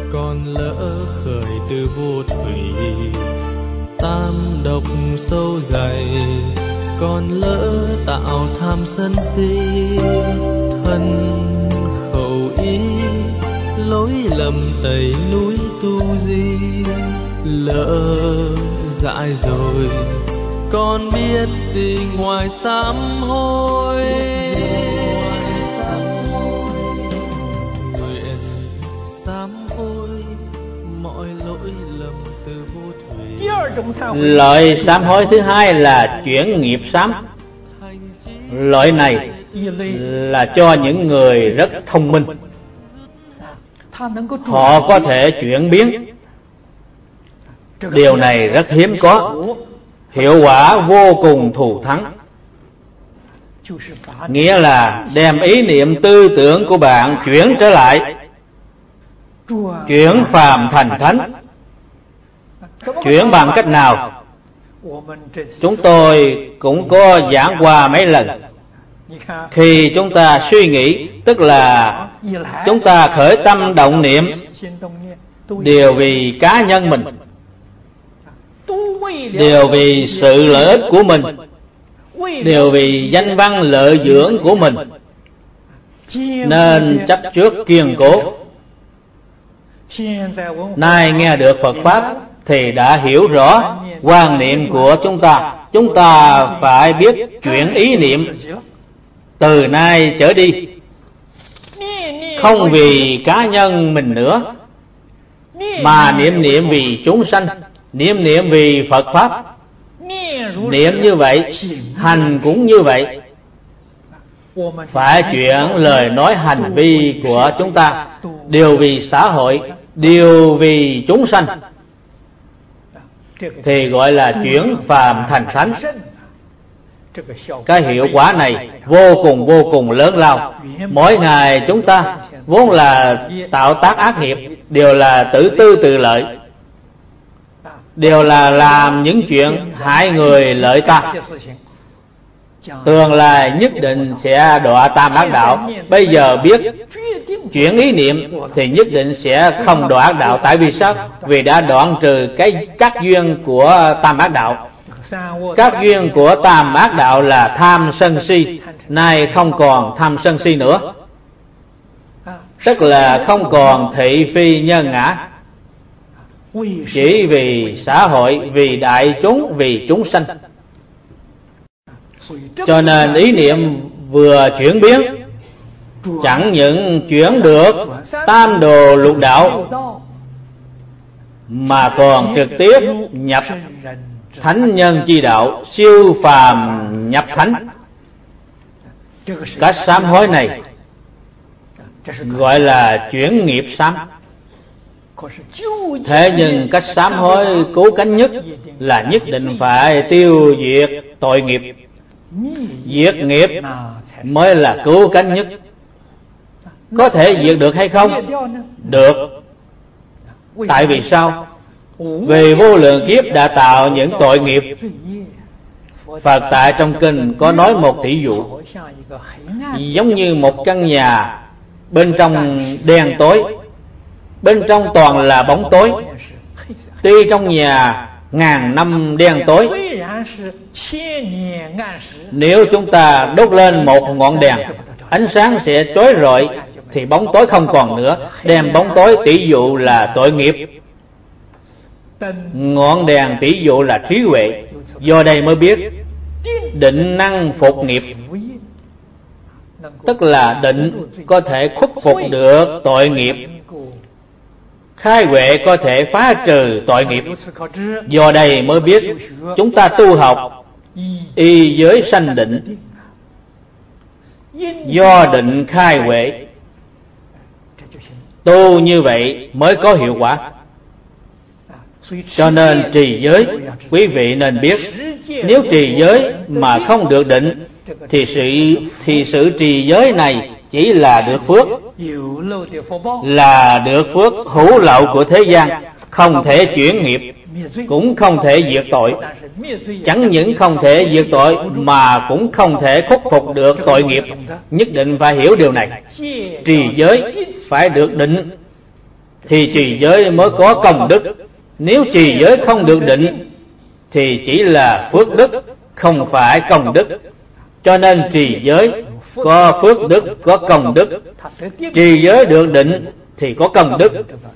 Còn lỡ khởi từ vô thủy, tam độc sâu dày. Còn lỡ tạo tham sân si, thân khẩu ý lỗi lầm tẩy núi tu di. Lỡ dại rồi còn biết gì ngoài sám hối. Nguyện sám hối mọi lỗi lầm từ vô thủy. Loại sám hối thứ hai là chuyển nghiệp sám. Loại này là cho những người rất thông minh, họ có thể chuyển biến. Điều này rất hiếm có, hiệu quả vô cùng thù thắng. Nghĩa là đem ý niệm tư tưởng của bạn chuyển trở lại, chuyển phàm thành thánh. Chuyển bằng cách nào? Chúng tôi cũng có giảng qua mấy lần. Khi chúng ta suy nghĩ, tức là chúng ta khởi tâm động niệm, đều vì cá nhân mình, đều vì sự lợi ích của mình, đều vì danh văn lợi dưỡng của mình, nên chấp trước kiên cố. Nay nghe được Phật Pháp thì đã hiểu rõ quan niệm của chúng ta. Chúng ta phải biết chuyển ý niệm. Từ nay trở đi, không vì cá nhân mình nữa, mà niệm niệm vì chúng sanh, niệm niệm vì Phật Pháp. Niệm như vậy, hành cũng như vậy. Phải chuyển lời nói hành vi của chúng ta đều vì xã hội, đều vì chúng sanh, thì gọi là chuyển phàm thành thánh. Cái hiệu quả này vô cùng lớn lao. Mỗi ngày chúng ta vốn là tạo tác ác nghiệp, đều là tự tư tự lợi, đều là làm những chuyện hại người lợi ta. Tương lai nhất định sẽ đọa tam ác đạo. Bây giờ biết chuyển ý niệm thì nhất định sẽ không đọa ác đạo. Tại vì sao? Vì đã đoạn trừ các duyên của tam ác đạo. Các duyên của tam ác đạo là tham sân si, nay không còn tham sân si nữa, tức là không còn thị phi nhân ngã, chỉ vì xã hội, vì đại chúng, vì chúng sanh. Cho nên ý niệm vừa chuyển biến, chẳng những chuyển được tam đồ lục đạo, mà còn trực tiếp nhập thánh nhân chi đạo, siêu phàm nhập thánh. Cách sám hối này gọi là chuyển nghiệp sám. Thế nhưng cách sám hối cứu cánh nhất là nhất định phải tiêu diệt tội nghiệp. Diệt nghiệp mới là cứu cánh nhất. Có thể diệt được hay không? Được. Tại vì sao? Vì vô lượng kiếp đã tạo những tội nghiệp. Phật tại trong kinh có nói một thí dụ, giống như một căn nhà bên trong đen tối, bên trong toàn là bóng tối. Tuy trong nhà ngàn năm đen tối, nếu chúng ta đốt lên một ngọn đèn, ánh sáng sẽ chói rọi, thì bóng tối không còn nữa. Đem bóng tối tỷ dụ là tội nghiệp, ngọn đèn tỷ dụ là trí huệ. Do đây mới biết định năng phục nghiệp, tức là định có thể khuất phục được tội nghiệp, khai huệ có thể phá trừ tội nghiệp. Do đây mới biết chúng ta tu học y giới sanh định, do định khai huệ, tu như vậy mới có hiệu quả. Cho nên trì giới, quý vị nên biết, nếu trì giới mà không được định thì sự trì giới này chỉ là được phước, là được phước hữu lậu của thế gian, không thể chuyển nghiệp, cũng không thể diệt tội. Chẳng những không thể diệt tội mà cũng không thể khắc phục được tội nghiệp. Nhất định phải hiểu điều này. Trì giới phải được định, thì trì giới mới có công đức. Nếu trì giới không được định thì chỉ là phước đức, không phải công đức. Cho nên trì giới có phước đức, có công đức. Trì giới được định thì có công đức.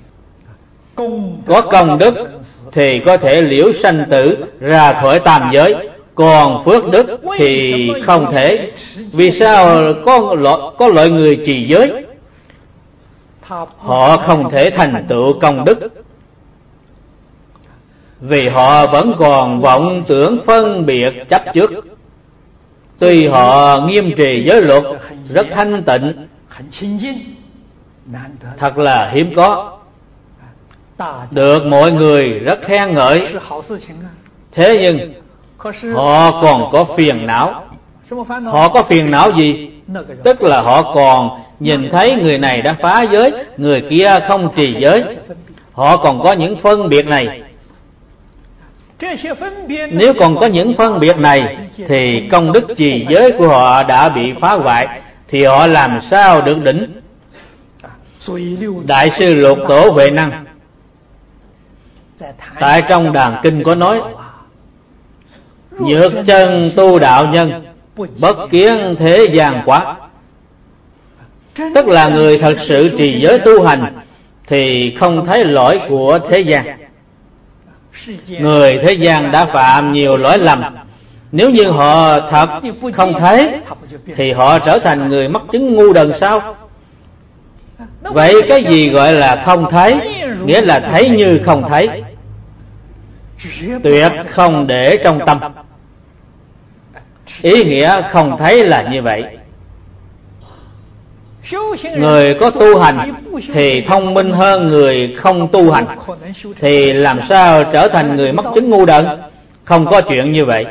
Có công đức thì có thể liễu sanh tử, ra khỏi tam giới. Còn phước đức thì không thể. Vì sao có loại người trì giới họ không thể thành tựu công đức? Vì họ vẫn còn vọng tưởng phân biệt chấp trước. Tuy họ nghiêm trì giới luật rất thanh tịnh, thật là hiếm có, được mọi người rất khen ngợi. Thế nhưng họ còn có phiền não. Họ có phiền não gì? Tức là họ còn nhìn thấy người này đã phá giới, người kia không trì giới. Họ còn có những phân biệt này. Nếu còn có những phân biệt này thì công đức trì giới của họ đã bị phá hoại, thì họ làm sao được đỉnh? Đại sư Lục Tổ Huệ Năng tại trong Đàn Kinh có nói: nhược chân tu đạo nhân, bất kiến thế gian quá. Tức là người thật sự trì giới tu hành thì không thấy lỗi của thế gian. Người thế gian đã phạm nhiều lỗi lầm, nếu như họ thật không thấy thì họ trở thành người mắc chứng ngu đần sao? Vậy cái gì gọi là không thấy? Nghĩa là thấy như không thấy, tuyệt không để trong tâm. Ý nghĩa không thấy là như vậy. Người có tu hành thì thông minh hơn người không tu hành, thì làm sao trở thành người mắc chứng ngu đần? Không có chuyện như vậy.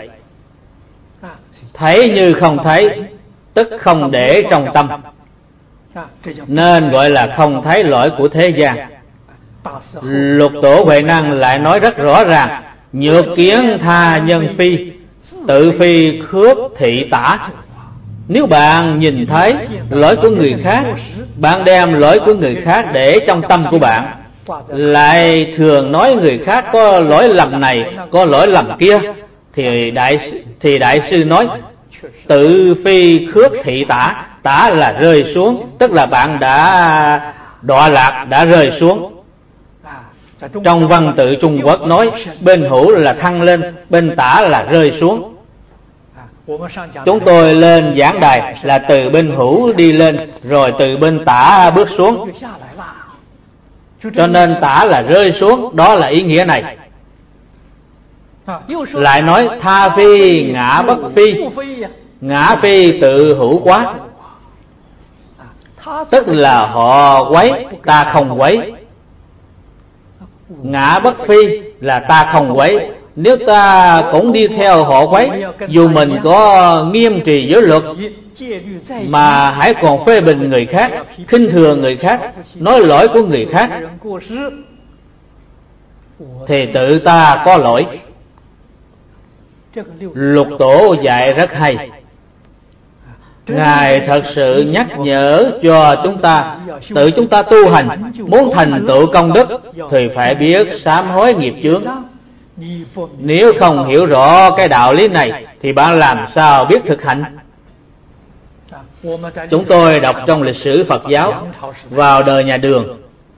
Thấy như không thấy, tức không để trong tâm, nên gọi là không thấy lỗi của thế gian. Lục Tổ Huệ Năng lại nói rất rõ ràng: nhược kiến tha nhân phi, tự phi khước thị tả. Nếu bạn nhìn thấy lỗi của người khác, bạn đem lỗi của người khác để trong tâm của bạn, lại thường nói người khác có lỗi lầm này, có lỗi lầm kia, thì đại sư nói tự phi khước thị tả. Tả là rơi xuống, tức là bạn đã đọa lạc, đã rơi xuống. Trong văn tự Trung Quốc nói bên hữu là thăng lên, bên tả là rơi xuống. Chúng tôi lên giảng đài là từ bên hữu đi lên, rồi từ bên tả bước xuống. Cho nên tả là rơi xuống, đó là ý nghĩa này. Lại nói tha phi ngã bất phi, ngã phi tự hữu quá. Tức là họ quấy, ta không quấy. Ngã bất phi là ta không quấy. Nếu ta cũng đi theo họ quấy, dù mình có nghiêm trì giới luật, mà hãy còn phê bình người khác, khinh thường người khác, nói lỗi của người khác, thì tự ta có lỗi. Lục Tổ dạy rất hay. Ngài thật sự nhắc nhở cho chúng ta, tự chúng ta tu hành, muốn thành tựu công đức thì phải biết sám hối nghiệp chướng. Nếu không hiểu rõ cái đạo lý này thì bạn làm sao biết thực hành? Chúng tôi đọc trong lịch sử Phật giáo, vào đời nhà Đường,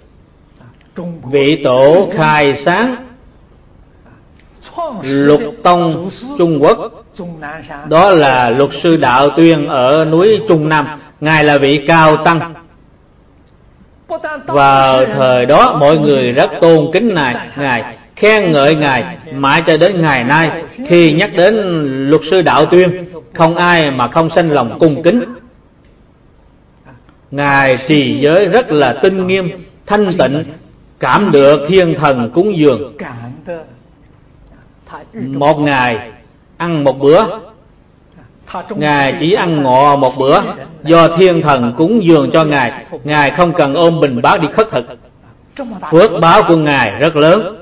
vị tổ khai sáng Lục Tông Trung Quốc, đó là Luật sư Đạo Tuyên ở núi Trung Nam. Ngài là vị cao tăng. Vào thời đó mọi người rất tôn kính Ngài, khen ngợi Ngài. Mãi cho đến ngày nay, khi nhắc đến Luật sư Đạo Tuyên, không ai mà không sanh lòng cung kính. Ngài trì giới rất là tinh nghiêm, thanh tịnh, cảm được thiên thần cúng dường. Một ngày ăn một bữa, Ngài chỉ ăn ngọ một bữa, do thiên thần cúng dường cho Ngài. Ngài không cần ôm bình báo đi khất thực. Phước báo của Ngài rất lớn.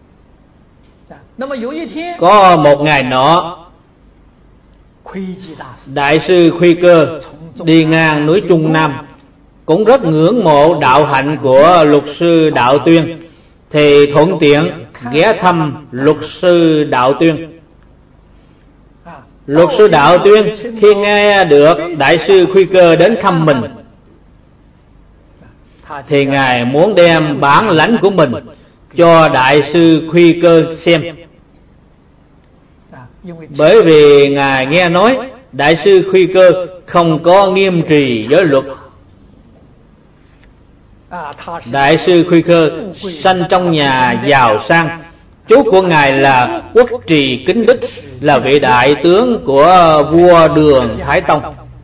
Có một ngày nọ, Đại sư Khuy Cơ đi ngang núi Trung Nam, cũng rất ngưỡng mộ đạo hạnh của luật sư Đạo Tuyên, thì thuận tiện ghé thăm luật sư Đạo Tuyên. Luật sư Đạo Tuyên khi nghe được Đại sư Khuy Cơ đến thăm mình, thì Ngài muốn đem bản lãnh của mình cho Đại sư Khuy Cơ xem. Bởi vì Ngài nghe nói Đại sư Khuy Cơ không có nghiêm trì giới luật. Đại sư Khuy Cơ sanh trong nhà giàu sang, chú của Ngài là Quốc Trì Kính Đích, là vị đại tướng của vua Đường Thái Tông.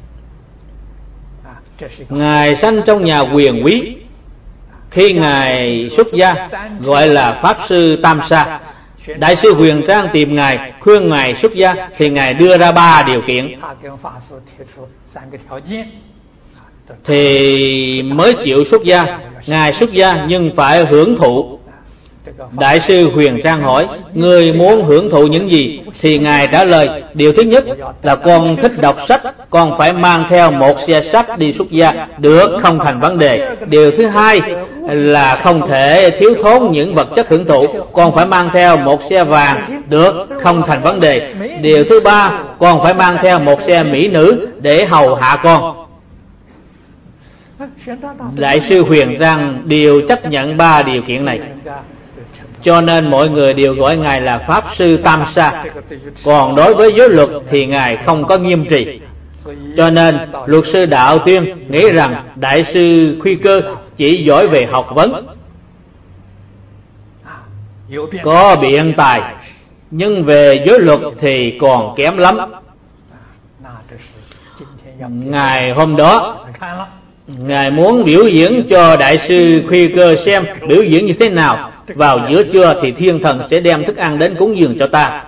Ngài sanh trong nhà quyền quý. Khi Ngài xuất gia gọi là Pháp Sư Tam Sa. Đại sư Huyền Trang tìm Ngài, khuyên Ngài xuất gia, thì Ngài đưa ra 3 điều kiện thì mới chịu xuất gia. Ngài xuất gia nhưng phải hưởng thụ. Đại sư Huyền Trang hỏi: người muốn hưởng thụ những gì? Thì Ngài trả lời: điều thứ nhất là con thích đọc sách, con phải mang theo một xe sách đi xuất gia, được, không thành vấn đề. Điều thứ hai là không thể thiếu thốn những vật chất hưởng thụ, con phải mang theo một xe vàng, được, không thành vấn đề. Điều thứ ba, con phải mang theo một xe mỹ nữ để hầu hạ con. Đại sư Huyền Trang đều chấp nhận 3 điều kiện này, cho nên mọi người đều gọi Ngài là Pháp Sư Tam Sa. Còn đối với giới luật thì Ngài không có nghiêm trì. Cho nên luật sư Đạo Tuyên nghĩ rằng Đại sư Khuy Cơ chỉ giỏi về học vấn, có biện tài, nhưng về giới luật thì còn kém lắm. Ngày hôm đó Ngài muốn biểu diễn cho Đại sư Khuy Cơ xem biểu diễn như thế nào. Vào giữa trưa thì thiên thần sẽ đem thức ăn đến cúng dường cho ta.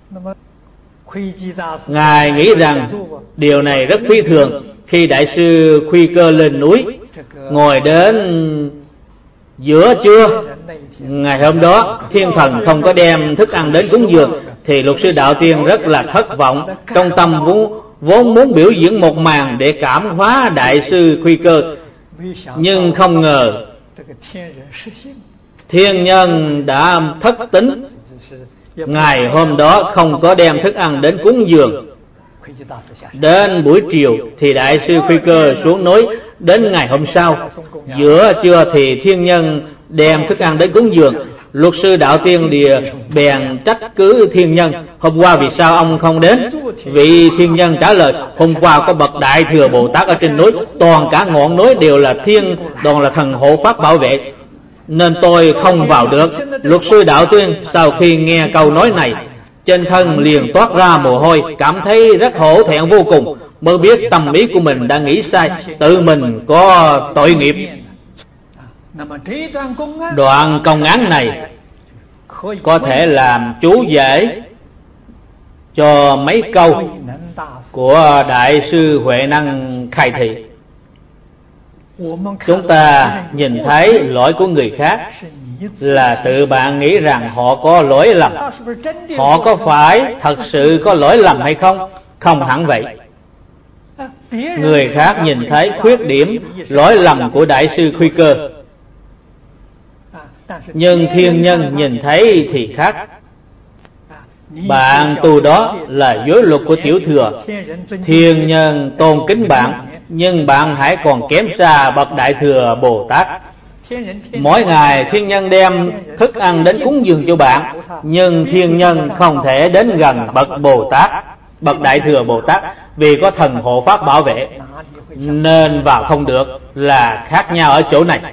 Ngài nghĩ rằng điều này rất phi thường. Khi Đại sư Khuy Cơ lên núi, ngồi đến giữa trưa ngày hôm đó, thiên thần không có đem thức ăn đến cúng dường, thì luật sư Đạo Tuyên rất là thất vọng. Trong tâm vốn muốn biểu diễn một màn để cảm hóa Đại sư Khuy Cơ, nhưng không ngờ thiên nhân đã thất tín. Ngày hôm đó không có đem thức ăn đến cúng dường. Đến buổi chiều thì Đại sư Khuy Cơ xuống núi. Đến ngày hôm sau giữa trưa thì thiên nhân đem thức ăn đến cúng dường. Luật sư Đạo Tuyên bèn trách cứ thiên nhân: hôm qua vì sao ông không đến? Vị thiên nhân trả lời: hôm qua có bậc Đại Thừa Bồ Tát ở trên núi, toàn cả ngọn núi đều là toàn là thần hộ pháp bảo vệ, nên tôi không vào được. Luật sư Đạo Tuyên sau khi nghe câu nói này, trên thân liền toát ra mồ hôi, cảm thấy rất hổ thẹn vô cùng, mới biết tâm ý của mình đã nghĩ sai, tự mình có tội nghiệp. Đoạn công án này có thể làm chú giải cho mấy câu của Đại sư Huệ Năng khai thị. Chúng ta nhìn thấy lỗi của người khác là tự bạn nghĩ rằng họ có lỗi lầm. Họ có phải thật sự có lỗi lầm hay không? Không hẳn vậy. Người khác nhìn thấy khuyết điểm, lỗi lầm của Đại sư Khuy Cơ, nhưng thiên nhân nhìn thấy thì khác. Bạn tu đó là giới luật của tiểu thừa, thiên nhân tôn kính bạn, nhưng bạn hãy còn kém xa bậc Đại Thừa Bồ Tát. Mỗi ngày thiên nhân đem thức ăn đến cúng dường cho bạn, nhưng thiên nhân không thể đến gần bậc Bồ Tát, bậc Đại Thừa Bồ Tát, vì có thần hộ pháp bảo vệ, nên vào không được, là khác nhau ở chỗ này.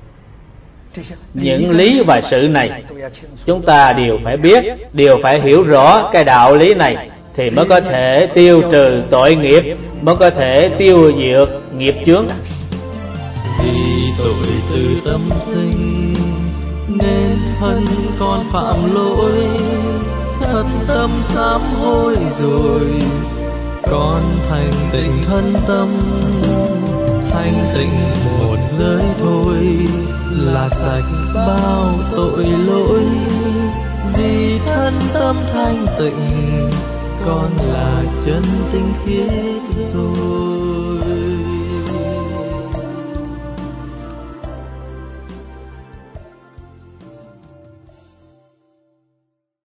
Những lý và sự này chúng ta đều phải biết, đều phải hiểu rõ cái đạo lý này, thì mới có thể tiêu trừ tội nghiệp, mới có thể tiêu diệt nghiệp chướng. Vì tội từ tâm sinh nên thân con phạm lỗi, thật tâm sám hối rồi con thành tịnh thân tâm. Thanh tịnh một giới thôi là sạch bao tội lỗi, vì thân tâm thanh tịnh con là chân tinh khiết